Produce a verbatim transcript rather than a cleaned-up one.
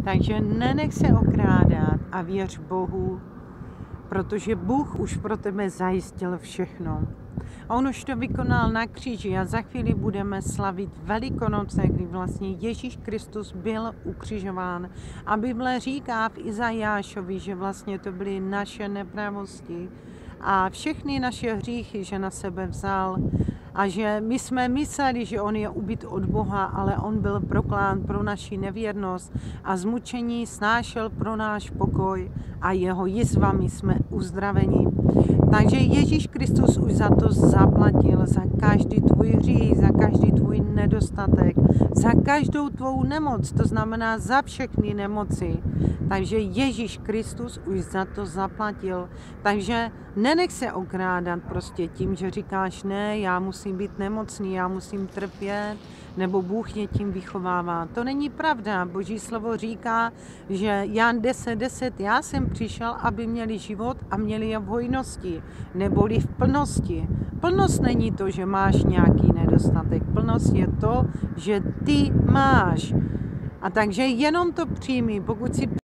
Takže nenech se okrádat a věř Bohu, protože Bůh už pro tebe zajistil všechno. A on už to vykonal na kříži a za chvíli budeme slavit Velikonoce, kdy vlastně Ježíš Kristus byl ukřižován. A Bible říká v Izajášovi, že vlastně to byly naše nepravosti a všechny naše hříchy, že na sebe vzal. A že my jsme mysleli, že on je ubyt od Boha, ale on byl proklán pro naši nevěrnost a zmučení snášel pro náš pokoj a jeho jizvami jsme uzdraveni. Takže Ježíš Kristus už za to zaplatil, za každý tvůj hřích, za každý tvůj nedostatek, za každou tvou nemoc, to znamená za všechny nemoci. Takže Ježíš Kristus už za to zaplatil. Takže nenech se okrádat prostě tím, že říkáš ne, já musím být nemocný, já musím trpět, nebo Bůh mě tím vychovává. To není pravda. Boží slovo říká, že Jan deset deset, já jsem přišel, aby měli život a měli je v hojnosti, neboli v plnosti. Plnost není to, že máš nějaký nedostatek. Plnost je to, že ty máš. A takže jenom to přijmi, pokud si